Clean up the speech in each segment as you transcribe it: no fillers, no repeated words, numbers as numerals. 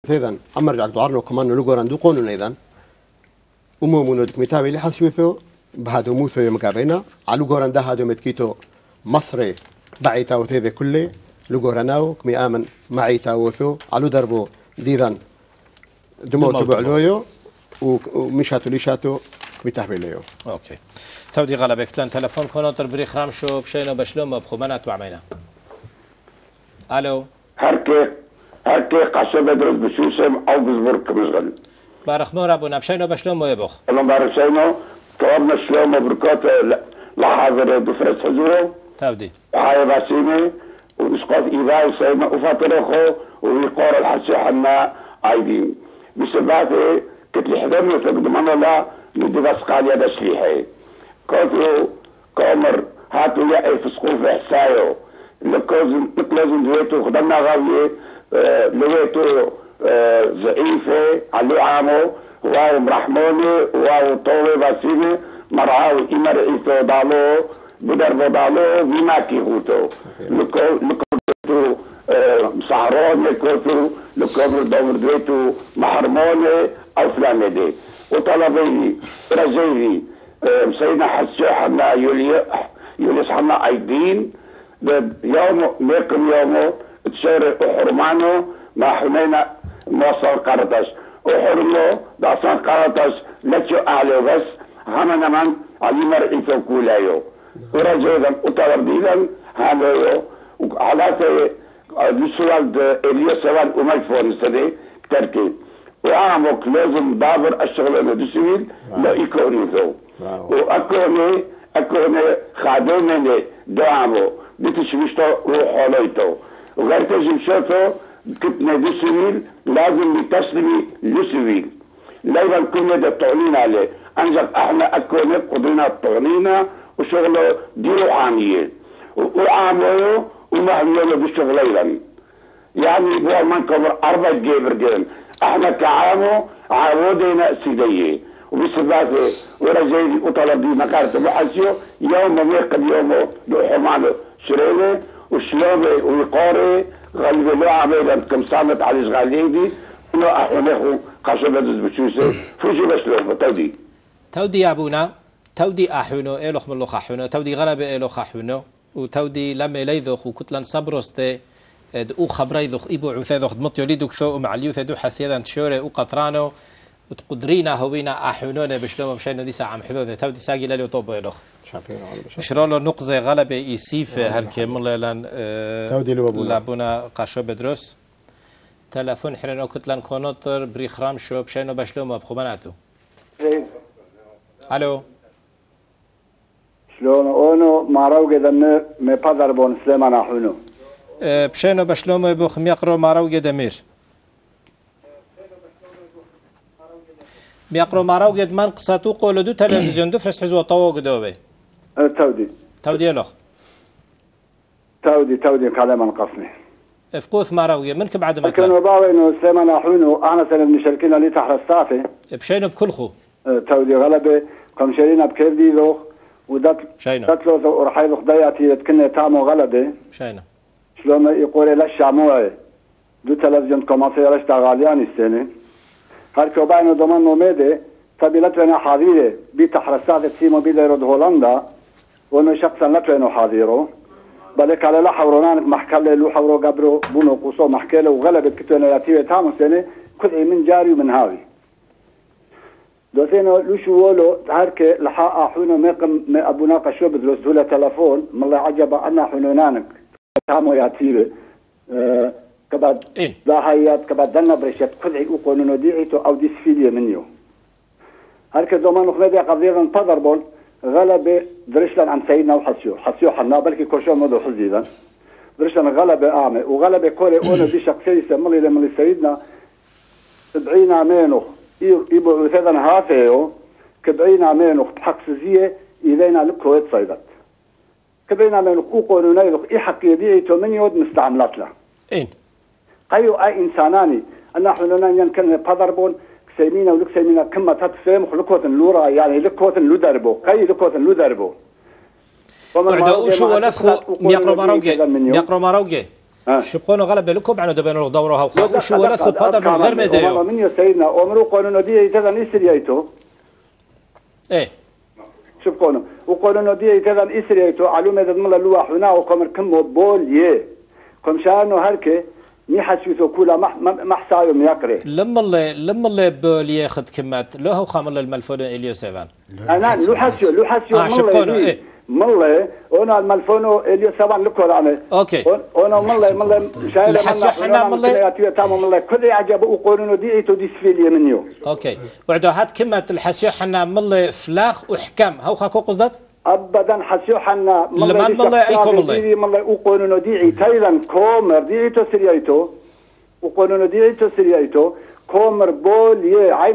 إذن أمرجع دعارنا كمان لجوران دو قانون إذن أممون دكمتابي اللي حسيوثو بهادو موثو يوم قابينا على جوران ده هادو متكيتو مصري بعيتا وثيذ كله لجوراناو كمي آمن معيتا وثو على دربو ديذن دمو تبعلويو ومشاتو ليشاتو كمتابي ليو. أوكي. تودي غلبك تلان تلفون كونتر بريخ رامشو بشينا بشلوم بخمانات وعمينا. ألو. هركي قصة بدرس بسوسم أو بزبرك مزغل. بارخ نور أبونا بشينا بشلوم ويبخ. أنا بارشينا كوابنا شلوم وبركات لحاضر دفرة سجوه. تودي. وحايا باسيني ونسقط إيضاي سيما وفاترخو ويقار الحسي حنا عايدين. بسباتي كتلي حدامي تقدمان الله ندبس قاليا بسليحي. كوتو كامر هاتو يأي فسقو في حسايو. لازم دويتو خدمنا غاوية لويتو ضعيفة علي عامو واو مرحموني واو طوي باسيني مرعاو إمر إيتو دالو بدر دالو بماكي غوتو لكوتو سهرون لكوتو لكوتو دور دويتو محرموني أو فلاني دي وطلبي رجيلي سيدنا حسوحنا يوليس حنا أيدين يوم ميكم يومو تشاري وحرمانو ما حمينا موصل قرطش وحرمو داسان قرطش لتشو أهلو بس همنا من علي مرئيسو كولايو ورجودا وطلبيدا هذا وعلاتي السؤال إليو سوال أميفون سدي كتركي وعامك لازم بابر الشغل الدسويل لا يكونيزو وأكوني خادمني دعمو بتشويشتو وحوليتو وغير تجمشتو كتنا دسويل لازم يتسلمي لسويل لا يكون ده التعليم عليه أنجب احنا أكوني قدرنا التعليم وشغله دي روحانية وعاملوا ومهملوا بالشغلين يعني بوا من كبر 4 جيبر جيم احنا كعامو عودنا سيديه وبسباته ورجيلي وطلب دي مكارت بحسيو يوم ميقد يومه لحمانه شرينه وشلوبه ويقاري غالب لو عميدا كم صامت على شغاليدي انه احونيخو قصبة بشوسه فوشي بشلوبه تودي يا ابونا تودي احونو الوخ ملوخ احونو تودي غلب الوخ احونو وتودي لما ليذوخ وكتلان صبرستي او خبري ذوخ ابو عثاذوخ دمطيو ليدوك ثو مع اليوث دو حسيدا تشوري وقطرانو وتقدرينا هوينا احونونا بشلوم بشينا دي ساعه محدوده تودي ساقي لالي طوب الوخ شرالو نقزه غلبه يسيف هالكمل لان تودي لابونا قاشو بدروس تلفون حرنو كتلان كونوتر بريخرام شو بشينا بشلوم بخماناتو الو شلون اونو ماراو قدم مي بادر بون سليمان احونو بشينو بشلوم بخم يقرو ماراو قدمير بيقرو ماراو قد من قصتو قولو دو تلفزيون دو فرس حزو طوو قدوبي تودي لوخ تودي كلام قصني افقوث ماراو من بعد ما كانوا باوي انه سليمان احونو احنا سنه مشاركين اللي تحت الصافي بشينو بكلخو تودي غلبه قام شارينا بكيف دي ذوخ ودات تتلوز ورحيل خدياتي كنا تامو غلبه شينا شلون يقول لا الشاموه دو تلفزيون كوماسي رشتا غاليان السنه هركو باينو دومان نوميدي تبيلتنا حاضره بتحرسات تيمو بيدرود هولندا وانه شخصا لتنو حاضره بالك على لا حورونانك محكله لو حورو قبرو بونو قصو محكله وغلبت كتنا ياتي تامو سنه كل من جاري ومن هاوي دوثينو لوشو ولو هرك لحق حونو مقم ابونا قشو بدرس دوله تلفون مالله عجب انا حنونانك تامو ياتيبه كبد لاهيات كبد دنا برشت كل قانون ديعتو او ديسفيليه منيو هرك دومان خمدي قضيه انتظر بول غلب درشلان عن سيدنا وحسيو حنا بلكي كوشو مدو حزيدا درشلان غلب اعمى وغلب كوري اونو دي شخصيه سملي لما سيدنا 70 عامين يبقوا ثلاثة هافيو كبعين عمين وقت حق سزية إلينا لكويت صيدت كبعين عمين وقوقون ونيلق إي حق يبيعي تومن يود مستعملات له قيو أي إنساناني أنا حلونا ينكن بضربون كسيمينا ولكسيمينا كما تتفهم لكوتن لورا يعني لكوتن لودربو قي لكوتن لودربو وعدو شو ولفخو ميقرو ماروجي شبقونه غلب لكم عنو دبنو دورها وخا ولا خد بدر من غير مديو والله من يسيدنا عمرو قانون دي تذن اسريايتو ايه شبقونه وقانون دي تذن اسريايتو علومه دملا لوح هنا وقمر كم بوليه كم شانو هركه مي حسيتو كولا محسايو ميقري لما اللي بولي ياخذ كمات لو هو خامل الملفون اليو 7 انا لو حسيو شبقونه مالله انا الملفونو اليو 7 لكل انا اوكي انا مالله شايله حنا مالله تمام مالله كل يعجب وقانون دي تو ديسفيليه منيو اوكي وعدو هات كمات الحسيو حنا مالله فلاخ وحكام هو خاكو قصدت ابدا حسيو حنا مالله ايكم مالله وقانون دي تايلاند كومر دي تو سريايتو وقانون دي تو سريايتو كومر بول يه عين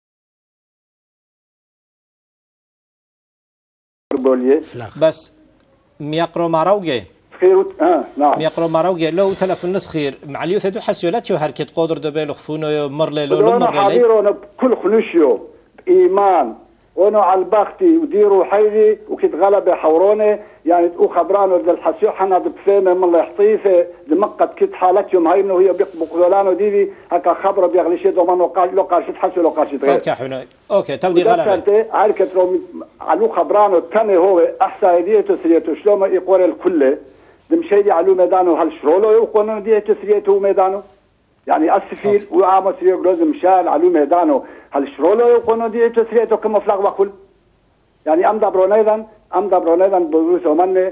بوليه بس ميقرو ماروجي خير نعم ميقرو ماروجي لو تلف النص خير مع اليوث دو حسيولاتيو هركت قدر دبل خفونو مرلي لو مرلي حاضرون بكل خلوشيو بايمان وانا على البختي وديروا حيدي وكيت غلبه حورونه يعني تقو خبرانو للحسيو حنا بفهمه من الله يحطيفه دمقت كيت حالتهم هاي انه هي بقولانو ديدي هكا خبره بيغلي شي دوما لو قال شي تحسوا لو قال شي تغير اوكي حنا اوكي تودي غلبه عاركت رو علو خبرانو الثاني هو احسا ديتو سريتو شلوما يقول الكل دمشيدي علو ميدانو هالشرولو يقولون ديتو سريتو ميدانو يعني اسفيل وعامو سريو جروز مشال علو ميدانو هالشرولو يقولون ديتو سريتو كما فلاغ وكل يعني ام دبرونيدا بروسو مني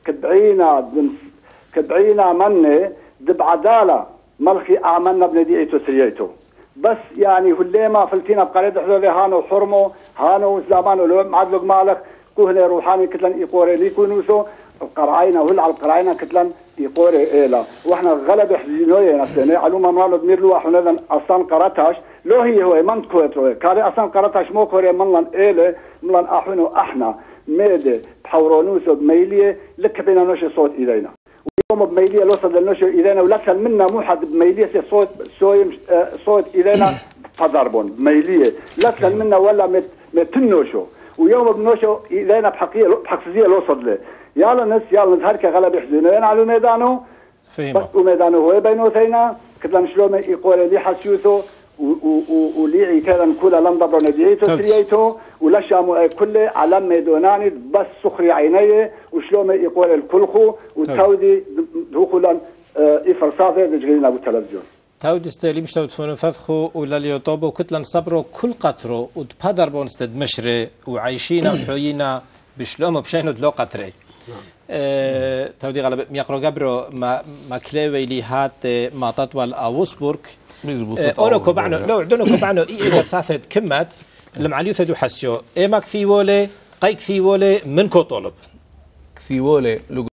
كدعينا مني بعداله ملخي اعملنا بنديتو سريتو بس يعني هليما فلتينا بقريد حلولي هانو حرمو هانو زلامانو لو معدلق مالك كوهنا روحاني كتلن يقوري ليكونوسو القرعينا وهل على القرعينا كتلن يقوري إيلا واحنا غلب حزينوية نفسنا علوما مالو دمير لو احنا اصلا قراتاش لو هي هو من كويتروي كالي اصلا قراتاش مو كوري منلن إيلا منلن احونو احنا ميدي بحورونوسو بميلية لك بينا نوشي صوت إلينا ويوم بميلية لوصل للنوشي إلينا ولسل منا مو حد بميلية صوت إلينا فضربون بميلية لسل منا ولا متنوشو ويوم بنوشو إلينا بحقيقية لوصل له يلا نس هركة غلب يحزنين على ميدانو بس وميدانو هو بينو ثينا كتلن شلوم يقول لي حسيوتو وليعي كذا كلها لم ضبر نديتو سريتو ولا شامو كله على ميدوناني بس سخري عينيه وشلوم يقول الكلخو وتودي دخولا إفرصافه بجرينا بالتلفزيون تاود استليم شتو تفونو فذخو ولا اليوتوب كتلن صبرو كل قطرو وتبادر بونستد مشري وعايشينا وحيينا بشلوم بشينو دلو قطري تودي غلب ميقرو قبرو ما كليوي لي هات ما تطول اوسبورغ اونو كوبانو لو عدونو كوبانو اي ثلاثه كمات لمعليو ثدو حسيو ايما كثيولي قي كثيولي من كو طلب كثيولي